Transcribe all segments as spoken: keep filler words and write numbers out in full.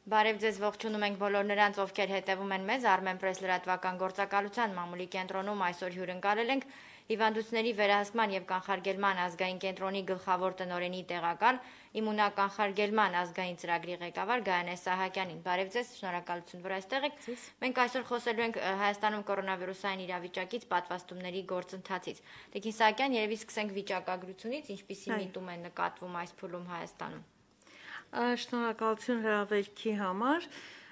Բարև ձեզ ողջունում ենք բոլոր նրանց, ովքեր հետևում են մեզ Armen Press լրատվական գործակալության մամուլի կենտրոնում այսօր հյուրընկալել ենք հիվանդությունների վերահսկման եւ կանխարգելման ազգային կենտրոնի գլխավոր տնօրենի տեղակալ իմունականխարգելման ազգային ծրագրի ղեկավար Գայանե Սահակյանին։ Բարև ձեզ, շնորհակալություն, որ այստեղ եք։ Մենք այսօր խոսելու ենք Հայաստանում կորոնավիրուսային իրավիճակից, պատվաստումների գործընթացից։ Տիկին Սահակյան, երևի սկսենք վիճակագրությունից, ինչպիսի միտում է նկատվում այս փուլում Հայաստանում։ Շնորհակալություն հրավերքի համար,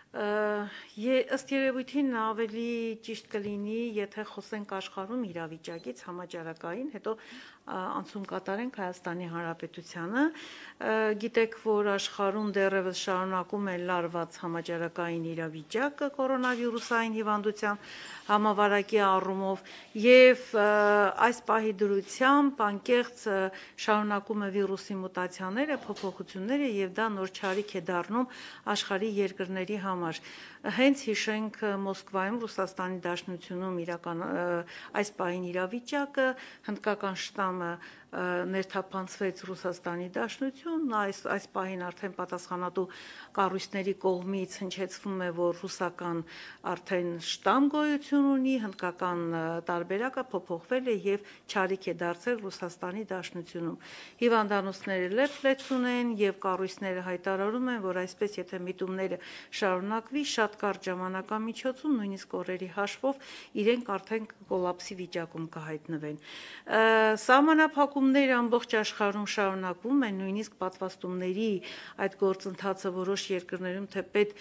ըստ երևույթին ավելի ճիշտ կլինի, եթե խոսենք աշխարհում իրավիճակից համաճարակային, հետո անցում կատարենք Հայաստանի Հանրապետությանը, գիտեք, որ աշխարհում դեռևս շարունակում է լարված համաճարակային իրավիճակը կորոնավիրուսային հիվանդության համավարակի առումով եւ այս պահի դրությամբ անկեղծ շարունակում է վիրուսի մուտացիաները, փոփոխությունները եւ դա նոր չարիք է դառնում աշխարհի երկրների համար։ Հենց հիշենք Մոսկվայում Ռուսաստանի Դաշնությունում իրական այս պահին իրավիճակը, հնդկական շտամը ներթափանցվեց Ռուսաստանի Դաշնություն, այս այս պահին արդեն պատասխանատու կառույցների կողմից հնչեցվում է, որ ռուսական արդեն շտամ գոյություն ունի, հնդկական տարբերակը փոփոխվել է եւ չարիք է դարձել Ռուսաստանի Դաշնությունում։ Հիվանդանոցները լեփ-լեցուն ունեն եւ կառույցները հայտարարում են, որ այսպես եթե միտումները շարունակվի, շատ կարճ ժամանակամիջոցում, նույնիսկ օրերի հաշվով իրենք արդեն կոլապսի վիճակում կհայտնվեն։ Սահմանափակումները ամբողջ աշխարհում շարունակվում են, նույնիսկ պատվաստումների այդ գործընթացը որոշ երկրներում թեպետ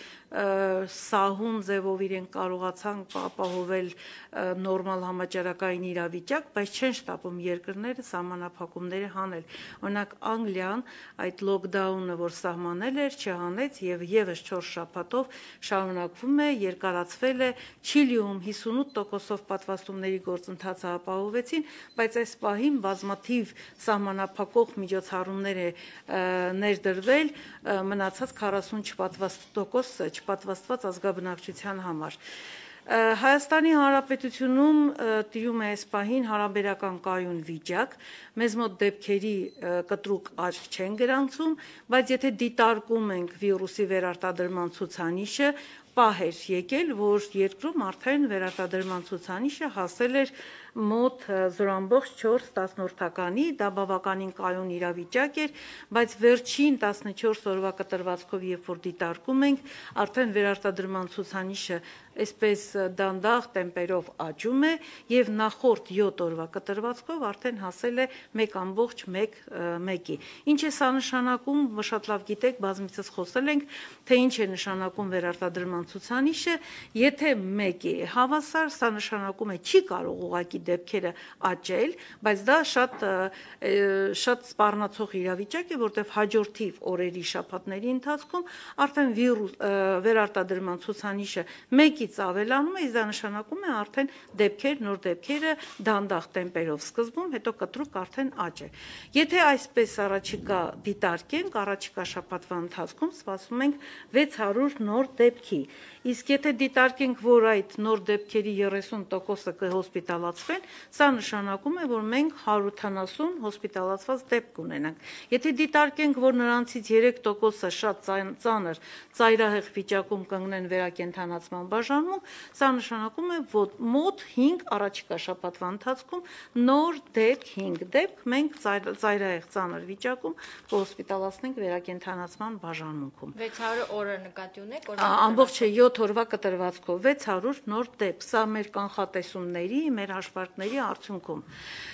սահուն ձևով իրենք կարողացան ապահովել նորմալ համաճարակային իրավիճակ, բայց չեն շտապում երկրները սահմանափակումները հանել։ Օրինակ Անգլիան այդ լոկդաունը, որ սահմանել էր, չհանեց եւ եւս չորս շաբաթով շարունակվում է, երկարացվել է, Չիլիում հիսունութ տոկոսով պատվաստումների գործընթացը ապահովեցին, բայց այս պահին բազմաթիվ սահմանափակող միջոցառումներ է ներդրվել մնացած քառասուն տոկոս չպատվաստված ազգաբնակչության համար։ Հայաստանի Հանրապետությունում տիրում է այս պահին հարաբերական կայուն վիճակ, մեզ մոտ դեպքերի կտրուկ աճ չեն գրանցում, բայց եթե դիտարկում ենք վիրուսի վերարտադրման ցուցանիշը, պահ էր եկել, որ երկրում արդեն վերարտադրման ցուցանիշը հասել էր մոտ զրո ամբողջ չորս տասնորդականի, դա բավականին կայուն իրավիճակ էր, բայց վերջին տասնչորս օրվա կտրվածքով, երբ որ դիտարկում ենք, արդեն վերարտադրման ցուցանիշը այսպես դանդաղ տեմպերով աճում է եւ նախորդ յոթ օրվա կտրվածքով արդեն հասել է մեկ ամբողջ մեկի։ Ինչ է սա նշանակում, շատ լավ գիտեք, բազմիցս խոսել ենք, թե ինչ է նշանակում վերարտադրման ցուցանիշը, եթե մեկ է հավասար, սա նշանակում է չի կարող ուղղակի դեպքերը աճել, բայց դա շատ շատ սպառնացող իրավիճակ է, որտեղ հաջորդիվ օրերի, շաբաթների ընթացքում արդեն վիրուս վերարտադրման ցուցանիշը մեկից ավելանում է, դա նշանակում է արդեն դեպքեր, նոր դեպքերը դանդաղ տեմպերով սկզբում, հետո կտրուկ արդեն աճ է։ Եթե այսպես առաջիկա դիտարկենք, առաջիկա շաբաթվա ընթացքում սպասում ենք վեց հարյուր նոր դեպքի, իսկ եթե դիտարկենք, որ այդ նոր դեպքերի երեսուն տոկոսը կհոսպիտալացվեն, սա նշանակում է, որ մենք հարյուր ութանասուն հոսպիտալացված դեպք կունենանք։ Եթե դիտարկենք, որ նրանցից երեք տոկոսը շատ ծանր ծայրահեղ վիճակում կընկնեն վերակենդանացման բաժանում, սա նշանակում է, որ մոտ հինգ առաջիկա շաբաթվա ընթացքում նոր դեպք, հինգ դեպք մենք ծայրահեղ ծանր վիճակում կհոսպիտալացնենք վերակենդանացման բաժանմունքում։ վեց հարյուր օրը նկատի ունեք, ամբողջը յոթ օրվա կտրվածքով վեց հարյուր նոր դեպք, սա մեր կանխատեսումների, մեր հաշվարկների արդյունքում։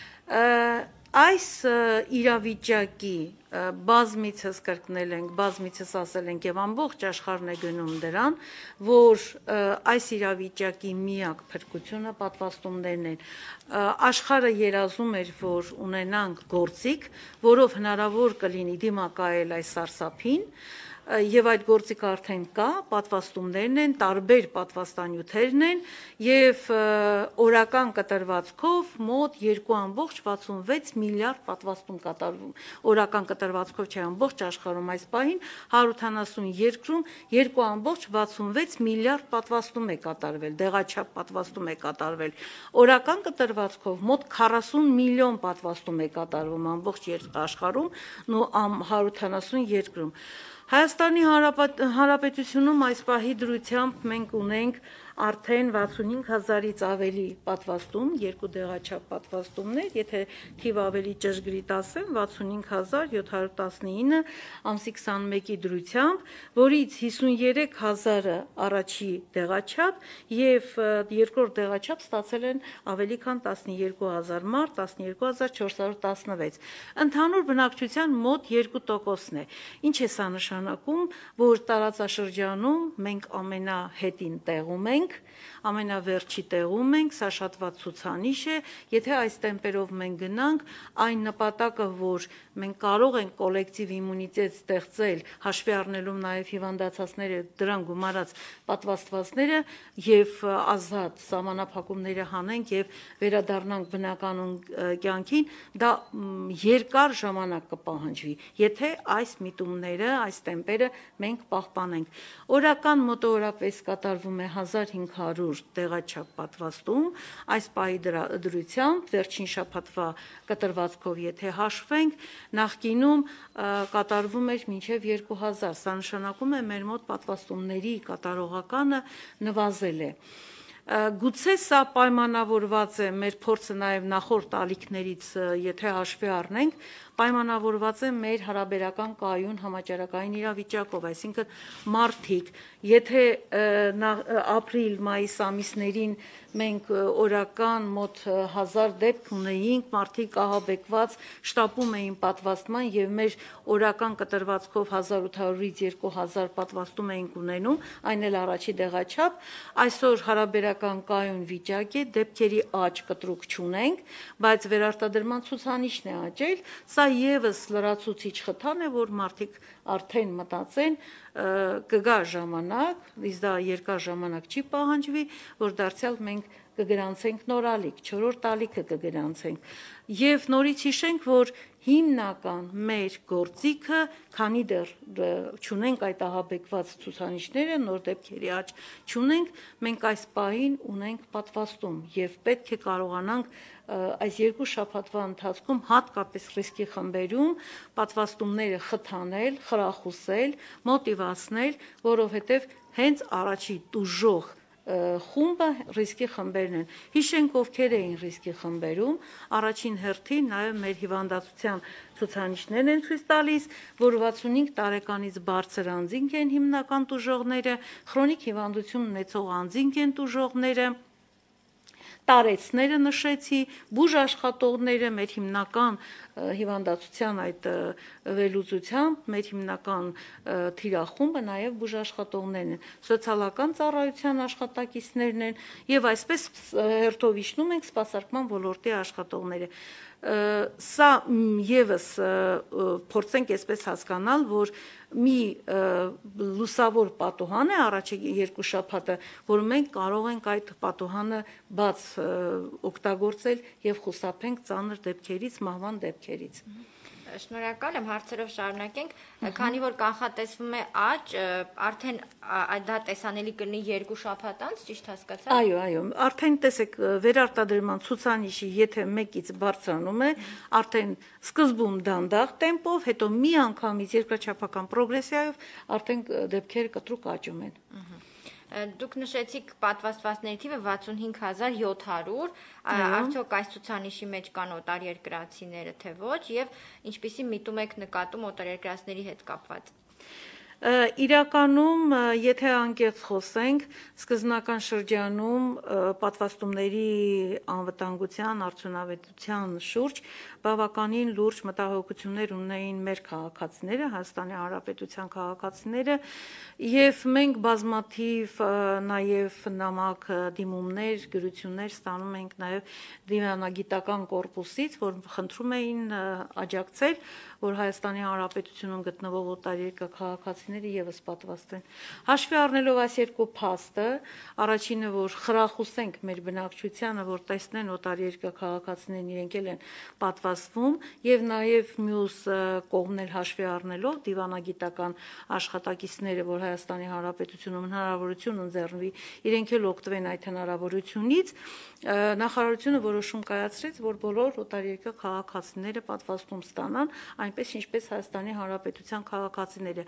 Այս իրավիճակի բազմիցս կրկնել ենք, բազմիցս ասել ենք եւ ամբողջ աշխարհն է գնում դրան, որ այս իրավիճակի միակ փրկությունը պատվաստումներն են։ Աշխարհը երազում էր, որ ունենանք գործիք, որով հնարավոր կլինի դիմակայել այս սարսափին, եւ այդ գործիքը արդեն կա, պատվաստումներն են, տարբեր պատվաստանյութերն են եւ օրական կտրվածքով մոտ երկու ամբողջ վաթսունվեց միլիարդ պատվաստում կատարվում։ Օրական կտրվածքով չէ, ամբողջ աշխարհում այս պահին հարյուր ութանասուն երկրում երկու ամբողջ վաթսունվեց միլիարդ պատվաստում է կատարվել, դեղաչափ պատվաստում է կատարվել։ Օրական կտրվածքով մոտ քառասուն միլիոն պատվաստում է կատարվում ամբողջ աշխարհում ու հարյուր ութանասուն երկրում։ Հայաստանի Հանրապետությունում այս պահի դրությամբ մենք ունենք արդեն վաթսունհինգ հազարից ավելի պատվաստում, երկու դեղաչափ պատվաստումներ, եթե թիվ ավելի ճշգրիտ ասեմ, վաթսունհինգ հազար յոթ հարյուր տասնինը ամսի քսանմեկի դրությամբ, որից հիսուներեք հազարը առաջի դեղաչափ եւ երկրորդ դեղաչափ ստացել են ավելի քան տասնյոթ հազար մարդ, տասնյոթ հազար չորս հարյուր տասնվեց։ Ընդհանուր բնակչության մոտ երկու տոկոսն է։ Ինչ է սա նշանակում, որ տարածաշրջանում մենք ամենահետին տեղում ենք, ամենավերջի տեղում ենք, սա շատ վատ ցուցանիշ է, եթե այս տեմպերով մենք գնանք, այն նպատակը, որ մենք կարող ենք կոլեկտիվ իմունիտետ ստեղծել, հաշվի առնելով նաև հիվանդացածները, դրան գումարած պատվաստվածները եւ ազատ սահմանափակումները հանենք եւ վերադառնանք բնականon կյանքին, դա երկար ժամանակ կպահանջվի, եթե այս միտումները, այս տեմպերը մենք պահպանենք։ Օրական մոտավորապես կատարվում է հազար հինգ հարյուր տեղաչափ պատվաստում, այս պահի դրությամբ վերջին շաբաթվա կտրվածքով եթե հաշվենք, նախկինում կատարվում էր մինչև երկու հազար, սա նշանակում է մեր մոտ պատվաստումների կատարողականը նվազել է։ Գուցե սա պայմանավորված է, մեր փորձը նաև նախորդ ալիքներից եթե հաշվի առնենք, պայմանավորված է մեր հարաբերական կայուն համաճարակային իրավիճակով, այսինքն մարդիկ, եթե ապրիլ, մայիս ամիսներին մենք օրական մոտ հազար դեպք ունեինք, մարդիկ ահաբեկված շտապում էին պատվաստման եւ մեր օրական կտրվածքով հազար ութ հարյուրից երկու հազար պատվաստում էինք ունենում, այն էլ առաջի դեղաչափ, այսօր հարաբերական կայուն վիճակ է, դեպքերի աճ կտրուկ չունենք, բայց վերարտադրման ցուցանիշն է աճել, սա եւս լրացուցիչ խթան է, որ մարդիկ արդեն մտածեն կգա ժամանակ, իսկ դա երկար ժամանակ չի պահանջվի, որ դարձյալ մենք կգրանցենք նոր ալիք, չորրորդ ալիքը կգրանցենք։ Եվ նորից հիշենք, որ հիմնական մեր գործիքը, քանի դեռ չունենք այդ ահաբեկված ցուցանիշները, նոր դեպքերի աճ չունենք, մենք այս պահին ունենք պատվաստում եւ պետք է կարողանանք այս երկու շաբաթվա ընթացքում հատկապես ռիսկի խմբերում պատվաստումները խթանել, խրախուսել, մոտիվացնել, որովհետեւ հենց առաջի տուժող խումբը ռիսկի խմբերն են։ Հիշենք ովքեր էին ռիսկի խմբերում, առաջին հերթին նաև մեր հիվանդացության ցուցանիշներն են ցույց տալիս, որ վաթսունհինգ տարեկանից բարձր անձինք են հիմնական տուժողները, քրոնիկ հիվանդություն ունեցող անձինք են տուժողները, տարեցները նշեցի, բուժ աշխատողները, մեր հիմնական հիվանդացության այդ վերլուծությամբ, մեր հիմնական թիրախումբը նաև բուժ աշխատողներն են, սոցիալական ծառայության աշխատակիցներն են եւ այսպես հերթով իջնում ենք սպասարկման ոլորտի աշխատողները։ Սա եւս փորձենք այսպես հասկանալ, որ մի լուսավոր պատուհան է առաջի երկու շաբաթը, որ մենք կարող ենք այդ պատուհանը բաց օգտագործել եւ խուսափենք ծանր դեպքերից, մահվան դեպքերից։ Շնորհակալ եմ, հարցերով շարունակենք, քանի որ կանխատեսվում է աճ, արդեն դա տեսանելի կլինի երկու շաբաթ անց, ճիշտ հասկացա՞մ։ Այո, այո, արդեն տեսեք, վերարտադրման ցուցանիշի եթե մեկից բարձրանում է, արդեն սկզբում դանդաղ տեմպով, հետո մի անգամից երկրաչափական պրոգրեսիայով արդեն դեպքերը կտրուկ աճում են։ Դուք նշեցիք պատվաստվածների թիվը վաթսունհինգ հազար յոթ հարյուր, արդյոք այս ցուցանիշի մեջ կան օտարերկրացիները, թե ոչ, եւ ինչպիսի միտում եք նկատում օտարերկրացիների հետ կապված։ Իրականում, եթե անկեղծ խոսենք, սկզբնական շրջանում պատվաստումների անվտանգության, արդյունավետության շուրջ բավականին լուրջ մտահոգություններ ունեին մեր քաղաքացիները, Հայաստանի Հանրապետության քաղաքացիները, եւ մենք բազմաթիվ նաեւ նամակ դիմումներ, գրություններ ստանում ենք նաեւ դիվանագիտական կորպուսից, որ խնդրում էին աջակցել, որ Հայաստանի Հանրապետությունում գտնվող օտարերկրյա քաղաքացիները եւս պատվաստեն։ Հաշվի առնելով այս երկու փաստը, առաջինը, որ խրախուսենք մեր բնակչությանը, որ տեսնեն օտարերկրյա քաղաքացիներն իրենք էլ են պատվաստվում, եւ նաեւ մյուս կողմներ հաշվի առնելով դիվանագիտական աշխատակիցները, որ Հայաստանի Հանրապետությունում հնարավորություն ընձեռնվի, իրենք էլ օգտվեն այդ հնարավորությունից, նախարարությունը որոշում կայացրեց, որ բոլոր օտարերկրյա քաղաքացիները պատվաստում ստանան, այնպես ինչպես Հայաստանի Հանրապետության քաղաքացիները։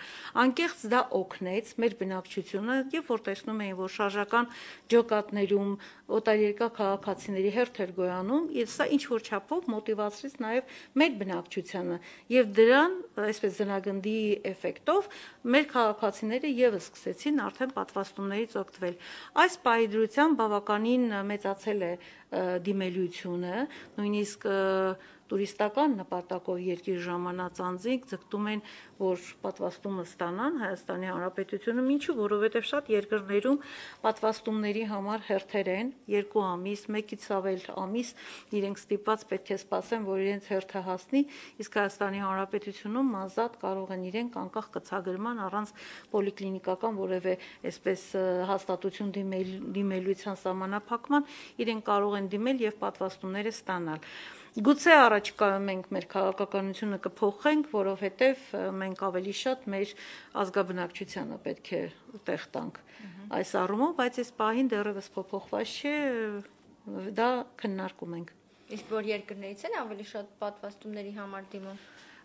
անկեղծ դա օգնեց մեր բնակչությունը, եւ որ տեսնում էին, որ շարժական ջոկատներում օտարերկրյա քաղաքացիների հերթ էր գոյանում, եւ սա ինչ որ չափով մոտիվացրեց նաեւ մեր բնակչությանը, եւ դրան, այսպես զնագնդի էֆեկտով, մեր քաղաքացիները եւս սկսեցին արդեն պատվաստումներից օգտվել։ Այս պայդրության բավականին մեծացել է դիմելիությունը, նույնիսկ տուրիստական նպատակով երկիր ժամանած անձինք ձգտում են, որ պատվաստումը ստանան Հայաստանի Հանրապետությունում, ինչու, որովհետև շատ երկրներում պատվաստումների համար հերթեր են, երկու ամիս, մեկից ավել ամիս իրենք ստիպված պետք է սպասեն, որ իրենց հերթը հասնի, իսկ Հայաստանի Հանրապետությունում ազատ կարող են իրենք անկախ կցագրման առանց պոլիկլինիկական որևէ այսպես հաստատություն դիմել, դիմելույթյան սահմանափակման իրենք կարող են դիմել եւ պատվաստումները ստանալ։ Գուցե առաջիկայում մենք մեր քաղաքականությունը կփոխենք, որովհետև մենք ավելի շատ մեր ազգաբնակչությանը պետք է տեղ տանք այս առումով, բայց այս պահին դեռևս փոփոխված չէ, դա քննարկում ենք։ Իսկ որ երկրներից են ավելի շատ պատվաստումների համար դիմում։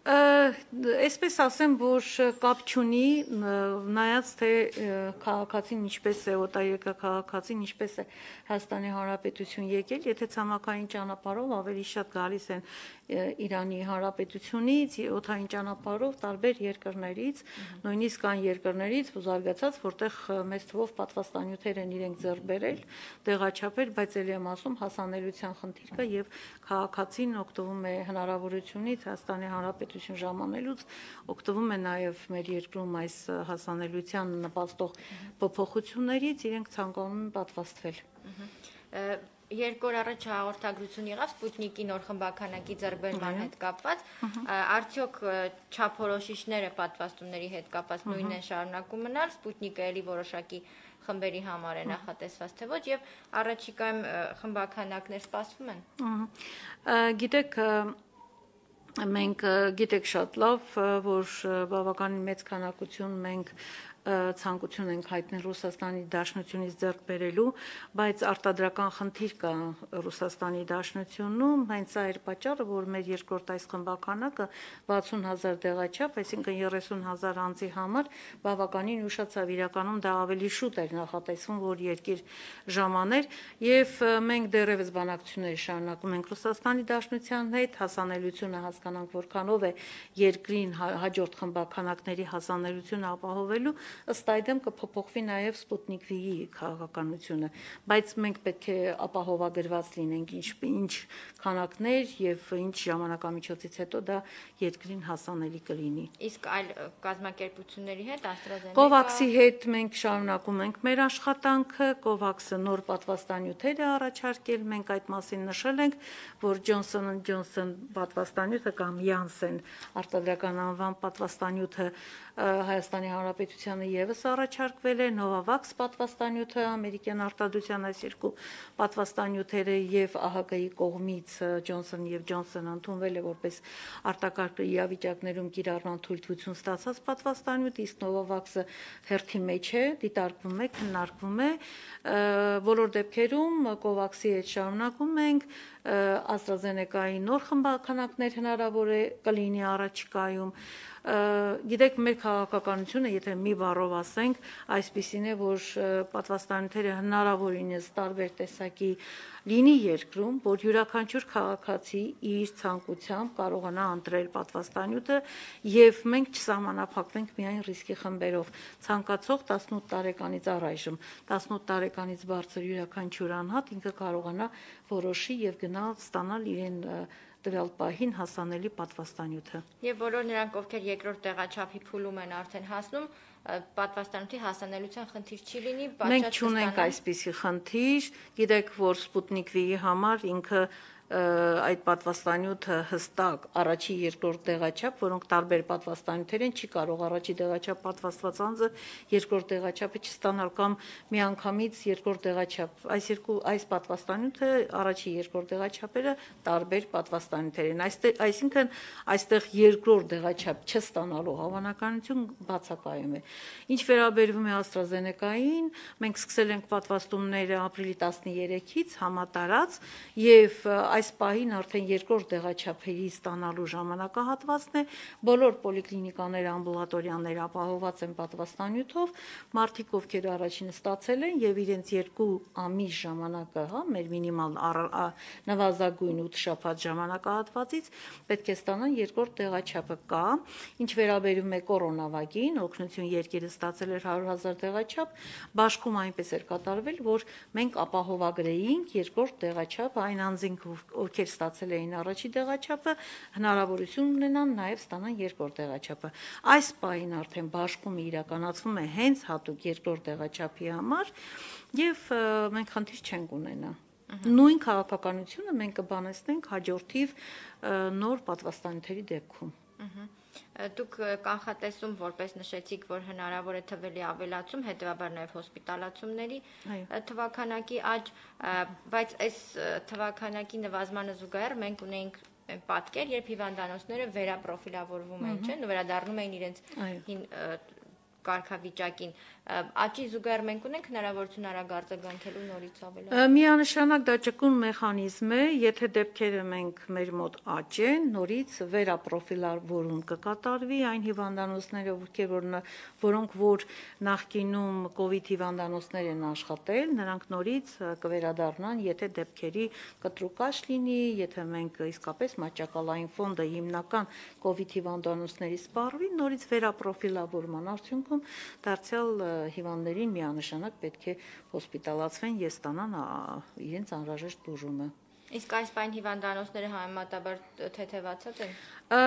Այսպես ասեմ, որ կապ չունի, նայած թե քաղաքացին ինչպես է, օտարերկրյա քաղաքացին ինչպես է Հայաստանի Հանրապետություն եկել, եթե ցամաքային ճանապարհով ավելի շատ գալիս են Իրանի Հանրապետությունից, օդային ճանապարհով տարբեր երկրներից, նույնիսկ այն երկրներից, զարգացած, որտեղ մեծ թվով պատվաստանյութեր են իրենք ձեռք բերել, տեղաչափել, բայց ելի եմ ասում, հասանելիության խնդիր կա եւ քաղաքացին օգտվում է հնարավորությունից Հայաստանի Հանրապետություն ժամանելուց, օգտվում է նաեւ մեր երկրում այս հասանելիության նպաստող փոփոխություններից, իրենք ցանկանում են պատվաստվել։ Երկու օր առաջ հաղորդագրություն եղավ Սպուտնիկի նոր խմբականակի ձեռքբերման հետ կապված, արդյոք չափորոշիչները պատվաստումների հետ կապված նույնն են շարունակում մնալ, Սպուտնիկը էլի որոշակի խմբերի համար է նախատեսված, թե ոչ, եւ առաջիկայում խմբականակներ սպասվում են։ Գիտեք, մենք գիտեք շատ լավ, որ բավականին մեծ քանակություն մենք ցանկություն ենք հայտնել Ռուսաստանի Դաշնությունից ձեռք բերելու, բայց արտադրական խնդիր կա Ռուսաստանի Դաշնությունում, հենց սա էր պատճառը, որ մեր երկրորդ այս խմբականակը վաթսուն հազար դեղաչափ, այսինքն երեսուն հազար անձի համար բավականին ուշացավ, իրականում դա ավելի շուտ էր նախատեսվում, որ երկիր ժամաներ, եւ մենք դեռևս բանակցություններ շարունակում ենք Ռուսաստանի Դաշնության հետ, հասանելիությունը հասկանանք որքանով է երկրին հաջորդ խմբականակների հասանելիությունը ապահովելու, ըստ այդմ կփոփոխվի նաև Սպուտնիկ V-ի քաղաքականությունը, բայց մենք պետք է ապահովագրված լինենք ինչ ինչ քանակներ եւ ինչ ժամանակամիջոցից հետո դա երկրին հասանելի կլինի։ Իսկ այլ կազմակերպությունների հետ AstraZeneca Կովաքսի հետ մենք շարունակում ենք մեր աշխատանքը, Կովաքսը նոր պատվաստանյութեր է առաջարկել, մենք այդ մասին նշել ենք, որ Johnson and Johnson պատվաստանյութը կամ Janssen արտադրական անվան պատվաստանյութը Հայաստանի Հանրապետությանը եւս առաջարկվել է, Novavax պատվաստանյութը ամերիկյան արտադրության այս երկու պատվաստանյութերը եւ ԱՀԿ-ի կողմից Johnson եւ Johnson ընդունվել է որպես արտակարգ իրավիճակներում կիրառման թույլտվություն ստացած պատվաստանյութ, իսկ Novavax-ը հերթի մեջ է, դիտարկվում է, քննարկվում է, բոլոր դեպքերում Covax-ի հետ շարունակում ենք, AstraZeneca-ի նոր խմբականակներ հնարավոր է կլինի առաջիկայում։ Գիտեք, մեր քաղաքականությունը, եթե մի բառով ասենք, այսպիսին է, որ պատվաստանյութերը հնարավորինս տարբեր տեսակի լինի երկրում, որ յուրաքանչյուր քաղաքացի իր ցանկությամբ կարողանա ընտրել պատվաստանյութը եւ մենք չսահմանափակվենք միայն ռիսկի խմբերով։ Ցանկացող տասնութ տարեկանից առայժմ, տասնութ տարեկանից բարձր յուրաքանչյուր անհատ ինքը կարողանա որոշի եւ գնալ ստանալ իրեն տվյալ պահին հասանելի պատվաստանյութը։ Եվ բոլոր նրանք, ովքեր երկրորդ տեղաչափի փուլում են արդեն հասնում, պատվաստանյութի հասանելիության խնդիր չի լինի, մենք չունենք այսպիսի խնդիր, գիտեք, որ Սպուտնիկ V-ի համար ինքը այդ պատվաստանյութը հստակ առաջի երկրորդ տեղաչափ, որոնք տարբեր պատվաստանյութեր են, չի կարող առաջի տեղաչափ պատվաստված անձը երկրորդ տեղաչափը չստանալ կամ միանգամից երկրորդ տեղաչափ։ Այս երկու այս պատվաստանյութը առաջի երկրորդ տեղաչափերը տարբեր պատվաստանյութեր են։ Այստեղ, այսինքն այստեղ երկրորդ տեղաչափ չստանալու հավանականություն բացակայում է։ Ինչ վերաբերվում է AstraZeneca-ին, մենք սկսել ենք պատվաստումները ապրիլի տասներեքից համատարած եւ այս պահին արդեն երկրորդ դեղաչափերի ստանալու ժամանակահատվածն է, բոլոր պոլիկլինիկաները, ամբուլատորիաները ապահովված են պատվաստանյութով, մարդիկ, ովքեր առաջինը ստացել են եւ իրենց երկու ամիս ժամանակը, հա, մեր մինիմալ նվազագույն ութ շաբաթ ժամանակահատվածից պետք է ստանան երկրորդ դեղաչափը կա, ինչ վերաբերում է կորոնավակին, օգնություն երկիրը ստացել էր հարյուր հազար դեղաչափ, բաշխում այնպես էր կատարվել, որ մենք ապահովագրեինք երկրորդ դեղաչափը, այն անձինք, ովքեր ստացել էին առաջի դեղաչափը, հնարավորություն ունենան նաև ստանան երկրորդ դեղաչափը։ Այս պահին արդեն բաշխումը իրականացվում է հենց հատուկ երկրորդ դեղաչափի համար եւ մենք խնդիր չենք ունենա։ Նույն քաղաքականությունը մենք կբանեցնենք հաջորդիվ նոր պատվաստանյութերի դեպքում։ Դուք կանխատեսում, որպես նշեցիք, որ հնարավոր է թվերի ավելացում, հետևաբար նաև հոսպիտալացումների թվաքանակի աճ, բայց այս թվաքանակի նվազմանը զուգահեռ մենք ունենք պատկեր, երբ հիվանդանոցները վերապրոֆիլավորվում են, չէ՞, վերադառնում են իրենց կարգավիճակին, աճի զուգահեռ մենք ունենք հնարավորություն արագ արձագանքելու նորից ավելացում։ Միանշանակ դա ճկուն մեխանիզմ է, եթե դեպքերը մենք մեր մոտ աճեն, նորից վերապրոֆիլավորում կկատարվի այն հիվանդանոցները, ովքեր որ որոնք որ նախկինում կովիդ հիվանդանոցներ են աշխատել, նրանք նորից կվերադառնան, եթե դեպքերի կտրուկ աճ լինի, եթե մենք իսկապես մատչակալային ֆոնդը հիմնական կովիդ հիվանդանոցների սպառվի, նորից վերապրոֆիլավորման արդյունքում դարձյալ հիվանդներին միանշանակ պետք է հոսպիտալացվեն եւ ստանան իրենց անհրաժեշտ բուժումը։ Իսկ այս պայն հիվանդանոցները համեմատաբար թեթևացած են։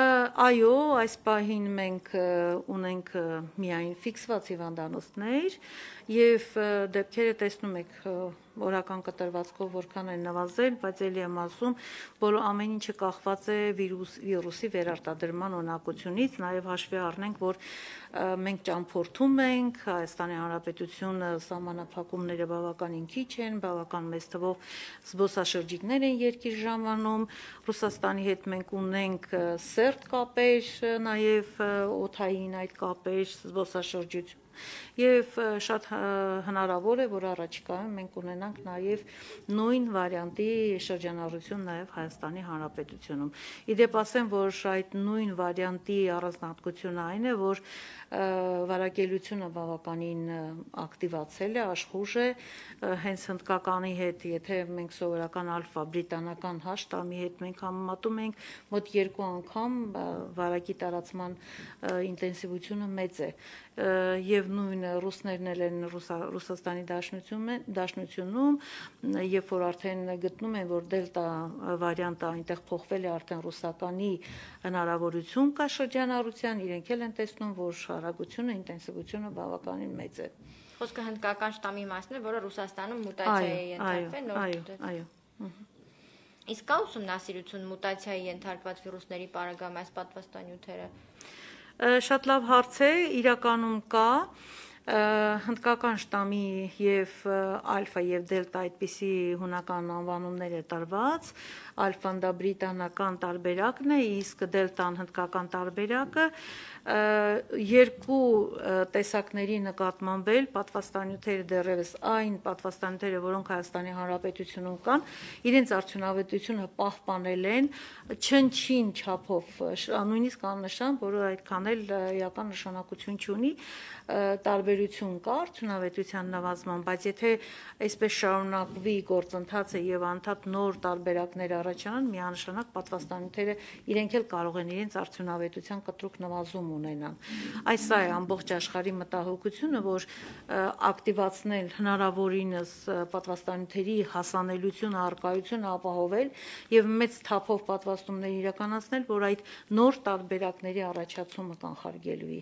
Այո, այս պահին մենք ունենք միայն ֆիքսված հիվանդանոցներ եւ դեպքերը տեսնում եք օրական կտրվածքով որքան են նվազել, բայց ելի եմ ասում, որ ամեն ինչը կախված է վիրուս, վիրուսի վերարտադրման ունակությունից, նաև հաշվի առնենք, որ մենք ճամփորդում ենք, Հայաստանի Հանրապետությունը սահմանափակումները բավականին քիչ են, բավական մեծ թվով զբոսաշրջիկներ են երկիր ժամանում, Ռուսաստանի հետ մենք ունենք սերտ կապեր, նաև օդային այդ կապեր, զբոսաշրջություն եւ շատ հնարավոր է, որ առաջիկայում մենք ունենանք նաեւ նույն վարիանտի շրջանառություն նաեւ Հայաստանի Հանրապետությունում։ Իդեպ ասեմ, որ այդ նույն վարիանտի առանձնահատկությունը այն է, որ վարակելությունը բավականին ակտիվացել է, աշխուժ է, հենց հնդկականի հետ, եթե մենք սովորական ալֆա բրիտանական H տամի հետ մենք համեմատում ենք, մոտ երկու անգամ վարակի տարածման ինտենսիվությունը մեծ է եւ նույն ռուսներն են Ռուսաստանի Դաշնությունում, երբ որ արդեն գտնում են, որ դելտա վարիանտը այնտեղ փոխվել է արդեն ռուսականի հնարավորություն կա շրջանառության, իրենք էլ են տեսնում, որ արագությունը, ինտենսիվությունը բավականին մեծ է։ Խոսքը հնդկական շտամի մասն է, որը Ռուսաստանում մուտացիայի է ենթարկվել, նոր այո, այո։ Իսկ կա ուսումնասիրություն մուտացիայի ենթարկված վիրուսների պարագայում այս պատվաստանյութերը։ Շատ լավ հարց է, իրականում կա հնդկական շտամի եւ ալֆա եւ դելտա այդպիսի հունական անվանումներ է տրված, ալֆան դա բրիտանական տարբերակն է, իսկ դելտան հնդկական տարբերակը, երկու տեսակների նկատմամբ էլ պատվաստանյութերը դեռևս այն պատվաստանյութերը, որոնք Հայաստանի Հանրապետությունում կան, իրենց արդյունավետությունը պահպանել են չնչին չափով, նույնիսկ աննշան, որը այդքան էլ էական նշանակություն չունի, տարբերություն կա արդյունավետության նվազման, բայց եթե այսպես շարունակվի գործընթացը եւ անդադ նոր տարբերակներ առաջանան, միանշանակ պատվաստանյութերը իրենք էլ կարող են իրենց արդյունավետության կտրուկ նվազում ունենան։ Այս է ամբողջ աշխարհի մտահոգությունը, որ ակտիվացնել հնարավորինս պատվաստանյութերի հասանելիությունը, առկայությունը ապահովել եւ մեծ թափով պատվաստումներ իրականացնել, որ այդ նոր տարբերակների առաջացումը կանխարգելվի։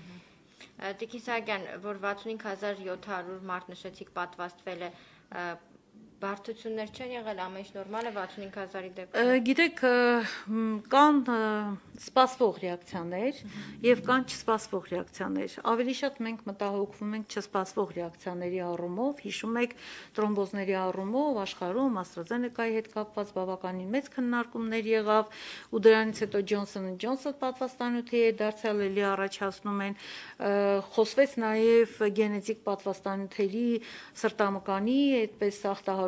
Տիկին Սահակյան, որ վաթսունհինգ հազար յոթ հարյուր մարդ նշեցիք պատվաստվել է, բարդություններ չեն եղել, ամեն ինչ նորմալ է վաթսունհինգ հազարի դեպքում։ Գիտեք, կան սպասվող ռեակցիաներ եւ կան չսպասվող ռեակցիաներ։ Ավելի շատ մենք մտահոգվում ենք չսպասվող ռեակցիաների առումով, հիշում եք տրոմբոզների առումով աշխարհում AstraZeneca-ի հետ կապված բավականին մեծ քննարկումներ եղավ, ու դրանից հետո Johnson and Johnson պատվաստանյութի է դարձյալ էլի առաջացնում են, խոսվեց նաեւ գենետիկ պատվաստանյութերի սրտամկանի այդպես ախտահարում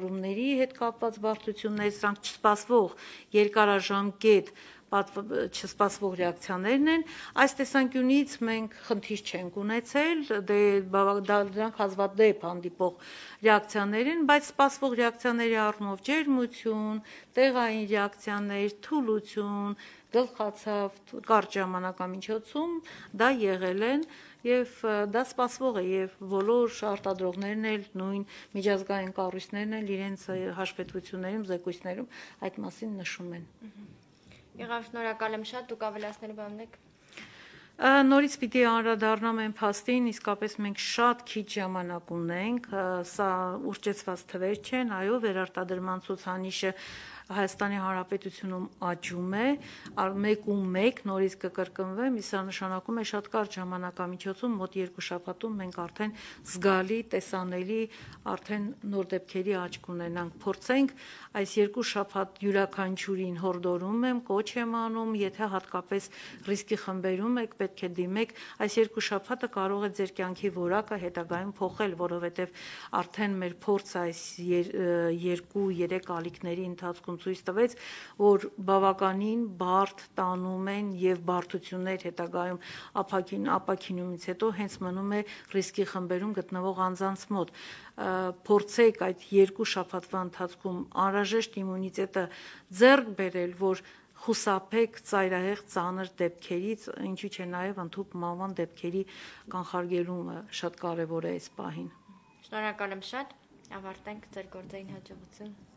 սպառումների հետ կապված բարդություններ, սրանք չսպասվող երկարաժամկետ չսպասվող ռեակցիաներն են, այս տեսանկյունից մենք խնդիր չենք ունեցել, դե դրանք հազվադեպ հանդիպող ռեակցիաներ են, բայց սպասվող ռեակցիաների առումով ջերմություն, տեղային ռեակցիաներ, թուլություն, գլխացավ, կարճ ժամանակամիջոցում դա եղել են եւ դա սպասվող է եւ բոլոր արտադրողներն էլ նույն միջազգային կառույցներն էլ իրենց հաշվետվություններում, զեկույցներում այդ մասին նշում են։ Եղավ, շնորհակալ եմ շատ, դուք ավելացնելու բան ունեք։ Նորից պիտի անդրադառնամ այն փաստին, իսկապես մենք շատ քիչ ժամանակ ունենք, սա ուռճեցված թվեր չեն, այո, վերարտադրման ցուցանիշը Հայաստանի Հանրապետությունում աճում է, մեկ ու մեկ նորից կկրկնվեմ, իսկ նշանակում է շատ կարճ ժամանակամիջոցում մոտ երկու շաբաթում մենք արդեն զգալի, տեսանելի արդեն նոր դեպքերի աճ կունենանք։ Փորձենք այս երկու շաբաթ յուրաքանչյուրին հորդորում եմ, կոչ եմ անում, եթե հատկապես ռիսկի խմբերում եք, պետք է դիմեք, այս երկու շաբաթը կարող է ձեր կյանքի որակը հետագայում փոխել, որովհետև արդեն մեր փորձը այս երկու-երեք ալիքների ընթացքում ցույց տվեց, որ բավականին բարդ տանում են եւ բարդություններ հետագայում ապակին ապակինումից հետո հենց մնում է ռիսկի խմբերում գտնվող անձանց մոտ։ Փորձեք այդ երկու շաբաթվա ընթացքում անհրաժեշտ իմունիտետը ձեռք բերել, որ խուսափեք ծայրահեղ ծանր դեպքերից, ինչու՞ չէ նաեւ ընդհանուր մահվան դեպքերի կանխարգելումը շատ կարեւոր է այս պահին։ Շնորհակալ եմ շատ, ավարտենք ձեր գործային հաջողություն։